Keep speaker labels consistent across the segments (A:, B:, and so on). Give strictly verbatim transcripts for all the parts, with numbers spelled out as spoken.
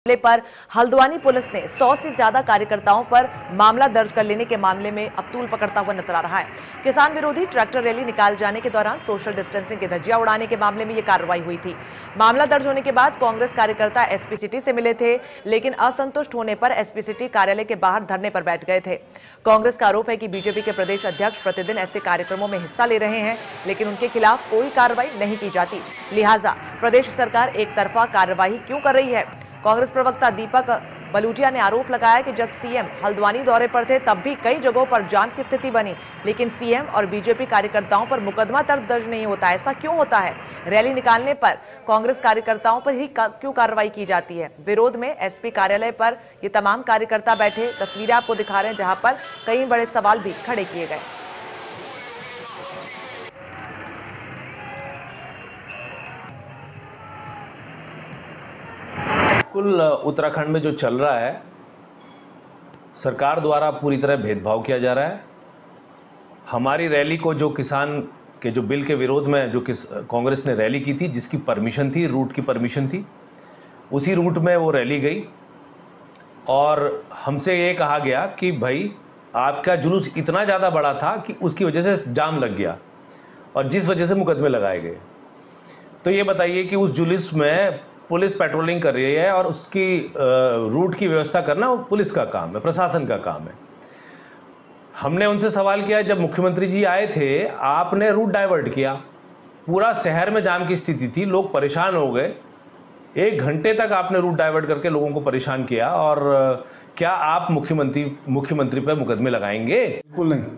A: मामले पर हल्द्वानी पुलिस ने सौ से ज्यादा कार्यकर्ताओं पर मामला दर्ज कर लेने के मामले में अब तूल पकड़ता हुआ नजर आ रहा है। किसान विरोधी ट्रैक्टर रैली निकाल जाने के दौरान सोशल डिस्टेंसिंग की धज्जियां उड़ाने के मामले में यह कार्रवाई हुई थी। मामला दर्ज होने के बाद कांग्रेस कार्यकर्ता एसपी सिटी से मिले थे, लेकिन असंतुष्ट होने पर एसपी सिटी कार्यालय के बाहर धरने पर बैठ गए थे। कांग्रेस का आरोप है कि बीजेपी के प्रदेश अध्यक्ष प्रतिदिन ऐसे कार्यक्रमों में हिस्सा ले रहे हैं, लेकिन उनके खिलाफ कोई कार्रवाई नहीं की जाती। लिहाजा प्रदेश सरकार एक तरफा कार्रवाई क्यों कर रही है? कांग्रेस प्रवक्ता दीपक बलूटिया ने आरोप लगाया कि जब सीएम हल्द्वानी दौरे पर थे तब भी कई जगहों पर जाम की स्थिति बनी, लेकिन सीएम और बीजेपी कार्यकर्ताओं पर मुकदमा दर्ज नहीं होता। ऐसा क्यों होता है? रैली निकालने पर कांग्रेस कार्यकर्ताओं पर ही क्यों कार्रवाई की जाती है? विरोध में एसपी कार्यालय पर ये तमाम कार्यकर्ता बैठे, तस्वीरें आपको दिखा रहे हैं, जहां पर कई बड़े सवाल भी खड़े किए गए।
B: बिल्कुल उत्तराखंड में जो चल रहा है, सरकार द्वारा पूरी तरह भेदभाव किया जा रहा है। हमारी रैली को जो किसान के जो बिल के विरोध में जो किस कांग्रेस ने रैली की थी, जिसकी परमिशन थी, रूट की परमिशन थी, उसी रूट में वो रैली गई और हमसे ये कहा गया कि भाई आपका जुलूस इतना ज़्यादा बड़ा था कि उसकी वजह से जाम लग गया और जिस वजह से मुकदमे लगाए गए। तो ये बताइए कि उस जुलूस में पुलिस पेट्रोलिंग कर रही है और उसकी रूट की व्यवस्था करना वो पुलिस का काम है, प्रशासन का काम है। हमने उनसे सवाल किया, जब मुख्यमंत्री जी आए थे आपने रूट डाइवर्ट किया, पूरा शहर में जाम की स्थिति थी, लोग परेशान हो गए, एक घंटे तक आपने रूट डाइवर्ट करके लोगों को परेशान किया, और क्या आप मुख्यमंत्री मुख्यमंत्री पर मुकदमे लगाएंगे?
C: बिल्कुल नहीं।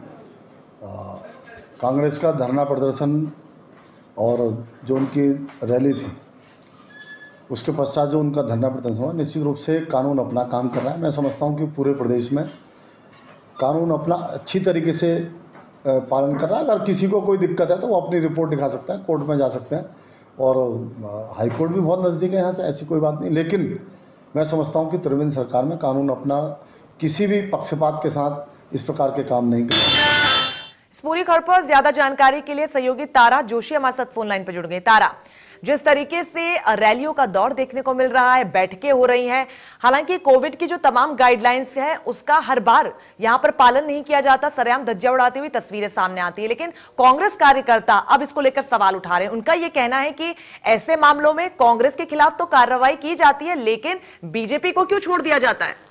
C: कांग्रेस का धरना प्रदर्शन और जो उनकी रैली थी उसके पश्चात जो उनका धरना प्रदर्शन हुआ, निश्चित रूप से कानून अपना काम कर रहा है। मैं समझता हूं कि पूरे प्रदेश में कानून अपना अच्छी तरीके से पालन कर रहा है। अगर किसी को कोई दिक्कत है तो वो अपनी रिपोर्ट दिखा सकता है, कोर्ट में जा सकते हैं, और हाई कोर्ट भी बहुत नज़दीक है यहाँ से, ऐसी कोई बात नहीं। लेकिन मैं समझता हूँ कि त्रिवेंद्र सरकार में कानून अपना किसी भी पक्षपात के साथ इस प्रकार के काम नहीं कर रहा।
A: इस पूरी खबर पर ज्यादा जानकारी के लिए सहयोगी तारा जोशी हमारे साथ फोन लाइन पर जुड़ गई। तारा, जिस तरीके से रैलियों का दौर देखने को मिल रहा है, बैठकें हो रही हैं, हालांकि कोविड की जो तमाम गाइडलाइंस है उसका हर बार यहां पर पालन नहीं किया जाता, सरेआम धज्जियां उड़ाती हुई तस्वीरें सामने आती है, लेकिन कांग्रेस कार्यकर्ता अब इसको लेकर सवाल उठा रहे हैं। उनका यह कहना है कि ऐसे मामलों में कांग्रेस के खिलाफ तो कार्रवाई की जाती है, लेकिन बीजेपी को क्यों छोड़ दिया जाता है?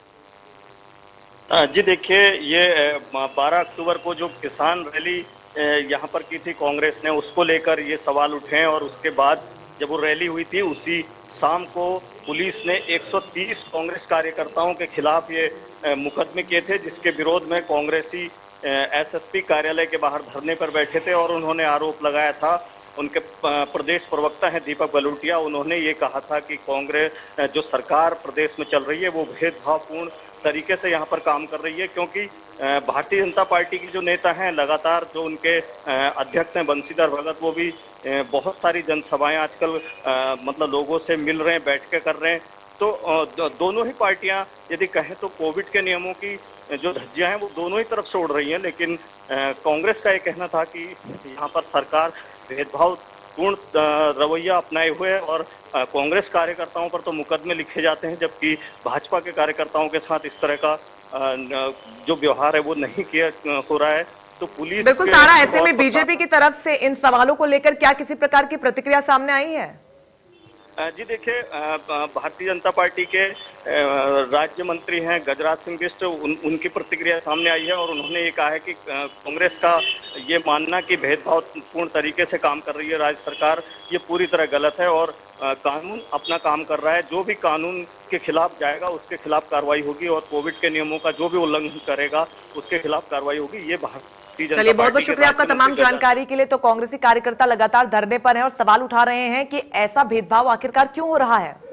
D: जी देखिए, ये बारह अक्टूबर को जो किसान रैली यहाँ पर की थी कांग्रेस ने, उसको लेकर ये सवाल उठे, और उसके बाद जब वो रैली हुई थी उसी शाम को पुलिस ने एक सौ तीस कांग्रेस कार्यकर्ताओं के खिलाफ ये मुकदमे किए थे, जिसके विरोध में कांग्रेसी एसएसपी कार्यालय के बाहर धरने पर बैठे थे। और उन्होंने आरोप लगाया था, उनके प्रदेश प्रवक्ता हैं दीपक बलूटिया, उन्होंने ये कहा था कि कांग्रेस जो सरकार प्रदेश में चल रही है वो भेदभावपूर्ण तरीके से यहाँ पर काम कर रही है, क्योंकि भारतीय जनता पार्टी की जो नेता हैं, लगातार जो उनके अध्यक्ष हैं बंशीधर भगत, वो भी बहुत सारी जनसभाएं आजकल मतलब लोगों से मिल रहे हैं, बैठ के कर रहे हैं। तो दोनों ही पार्टियां यदि कहें तो कोविड के नियमों की जो धज्जियां हैं वो दोनों ही तरफ से उड़ रही हैं, लेकिन कांग्रेस का ये कहना था कि यहाँ पर सरकार भेदभाव पूर्ण रवैया अपनाए हुए है और कांग्रेस कार्यकर्ताओं पर तो मुकदमे लिखे जाते हैं, जबकि भाजपा के कार्यकर्ताओं के साथ इस तरह का जो व्यवहार है वो नहीं किया हो रहा है। तो पुलिस
A: बिल्कुल तारा, ऐसे में बीजेपी की तरफ से इन सवालों को लेकर क्या किसी प्रकार की प्रतिक्रिया सामने आई है?
D: जी देखिए, भारतीय जनता पार्टी के राज्य मंत्री हैं गजराज सिंह बिष्ट, उन, उनकी प्रतिक्रिया सामने आई है, और उन्होंने ये कहा है कि कांग्रेस का ये मानना कि भेदभावपूर्ण तरीके से काम कर रही है राज्य सरकार, ये पूरी तरह गलत है, और कानून अपना काम कर रहा है। जो भी कानून के खिलाफ जाएगा उसके खिलाफ कार्रवाई होगी, और कोविड के नियमों का जो भी उल्लंघन करेगा उसके खिलाफ कार्रवाई होगी। ये
A: चलिए, बहुत बहुत शुक्रिया आपका तमाम जानकारी के लिए। तो कांग्रेसी कार्यकर्ता लगातार धरने पर हैं और सवाल उठा रहे हैं कि ऐसा भेदभाव आखिरकार क्यों हो रहा है।